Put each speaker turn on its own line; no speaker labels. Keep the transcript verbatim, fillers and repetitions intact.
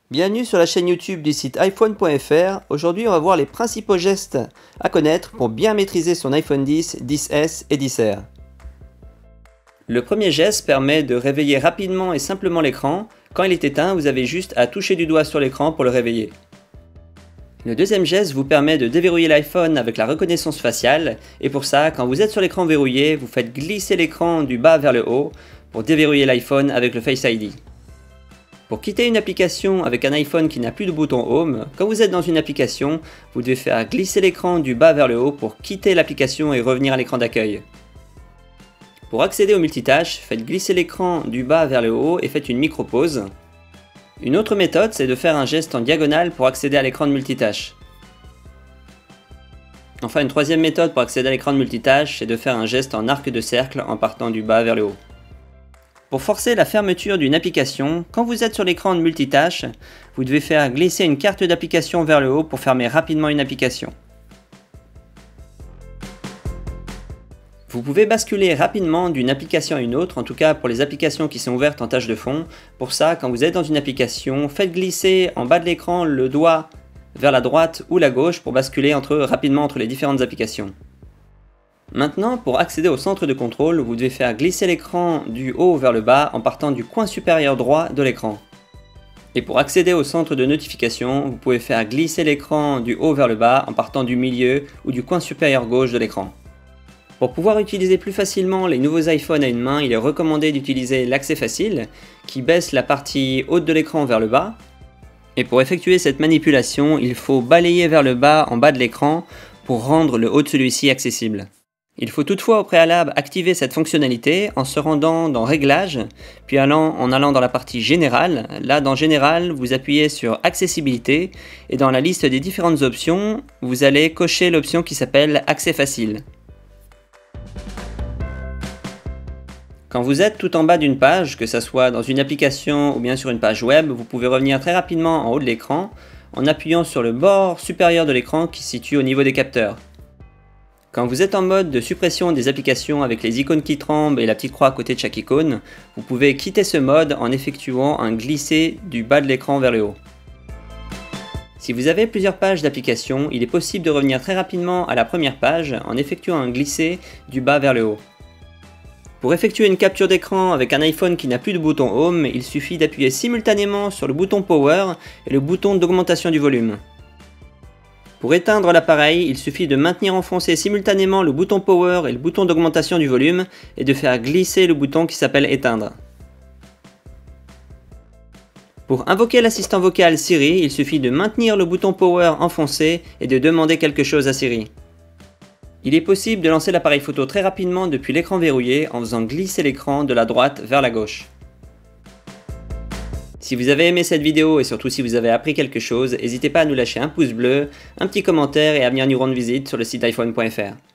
Bienvenue sur la chaîne YouTube du site iPhone point F R. Aujourd'hui, on va voir les principaux gestes à connaître pour bien maîtriser son iPhone dix, dix S et dix R. Le premier geste permet de réveiller rapidement et simplement l'écran. Quand il est éteint, vous avez juste à toucher du doigt sur l'écran pour le réveiller. Le deuxième geste vous permet de déverrouiller l'iPhone avec la reconnaissance faciale. Et pour ça, quand vous êtes sur l'écran verrouillé, vous faites glisser l'écran du bas vers le haut pour déverrouiller l'iPhone avec le Face I D. Pour quitter une application avec un iPhone qui n'a plus de bouton Home, quand vous êtes dans une application, vous devez faire glisser l'écran du bas vers le haut pour quitter l'application et revenir à l'écran d'accueil. Pour accéder au multitâche, faites glisser l'écran du bas vers le haut et faites une micro-pause. Une autre méthode, c'est de faire un geste en diagonale pour accéder à l'écran de multitâche. Enfin, une troisième méthode pour accéder à l'écran de multitâche, c'est de faire un geste en arc de cercle en partant du bas vers le haut. Pour forcer la fermeture d'une application, quand vous êtes sur l'écran de multitâche, vous devez faire glisser une carte d'application vers le haut pour fermer rapidement une application. Vous pouvez basculer rapidement d'une application à une autre, en tout cas pour les applications qui sont ouvertes en tâche de fond. Pour ça, quand vous êtes dans une application, faites glisser en bas de l'écran le doigt vers la droite ou la gauche pour basculer entre, rapidement entre les différentes applications. Maintenant, pour accéder au centre de contrôle, vous devez faire glisser l'écran du haut vers le bas en partant du coin supérieur droit de l'écran. Et pour accéder au centre de notification, vous pouvez faire glisser l'écran du haut vers le bas en partant du milieu ou du coin supérieur gauche de l'écran. Pour pouvoir utiliser plus facilement les nouveaux iPhones à une main, il est recommandé d'utiliser l'accès facile, qui baisse la partie haute de l'écran vers le bas. Et pour effectuer cette manipulation, il faut balayer vers le bas en bas de l'écran pour rendre le haut de celui-ci accessible. Il faut toutefois au préalable activer cette fonctionnalité en se rendant dans Réglages, puis allant, en allant dans la partie Générale. Là, dans Général, vous appuyez sur Accessibilité, et dans la liste des différentes options, vous allez cocher l'option qui s'appelle Accès facile. Quand vous êtes tout en bas d'une page, que ce soit dans une application ou bien sur une page web, vous pouvez revenir très rapidement en haut de l'écran en appuyant sur le bord supérieur de l'écran qui se situe au niveau des capteurs. Quand vous êtes en mode de suppression des applications avec les icônes qui tremblent et la petite croix à côté de chaque icône, vous pouvez quitter ce mode en effectuant un glisser du bas de l'écran vers le haut. Si vous avez plusieurs pages d'applications, il est possible de revenir très rapidement à la première page en effectuant un glisser du bas vers le haut. Pour effectuer une capture d'écran avec un iPhone qui n'a plus de bouton Home, il suffit d'appuyer simultanément sur le bouton Power et le bouton d'augmentation du volume. Pour éteindre l'appareil, il suffit de maintenir enfoncé simultanément le bouton Power et le bouton d'augmentation du volume et de faire glisser le bouton qui s'appelle Éteindre. Pour invoquer l'assistant vocal Siri, il suffit de maintenir le bouton Power enfoncé et de demander quelque chose à Siri. Il est possible de lancer l'appareil photo très rapidement depuis l'écran verrouillé en faisant glisser l'écran de la droite vers la gauche. Si vous avez aimé cette vidéo et surtout si vous avez appris quelque chose, n'hésitez pas à nous lâcher un pouce bleu, un petit commentaire et à venir nous rendre visite sur le site iPhone point F R.